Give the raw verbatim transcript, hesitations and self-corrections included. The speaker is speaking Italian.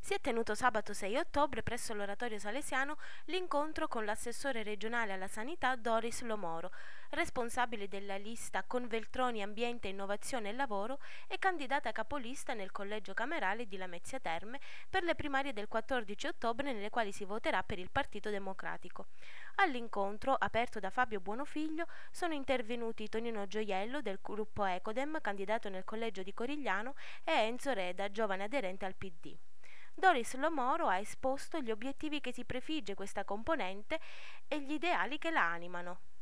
Si è tenuto sabato sei ottobre presso l'Oratorio Salesiano l'incontro con l'assessore regionale alla sanità Doris Lomoro, responsabile della lista Con Veltroni Ambiente, Innovazione e Lavoro e candidata capolista nel collegio camerale di Lamezia Terme per le primarie del quattordici ottobre nelle quali si voterà per il Partito Democratico. All'incontro, aperto da Fabio Buonofiglio, sono intervenuti Tonino Gioiello del gruppo Ecodem, candidato nel collegio di Corigliano, e Enzo Reda, giovane aderente al P D. Doris Lomoro ha esposto gli obiettivi che si prefigge questa componente e gli ideali che la animano.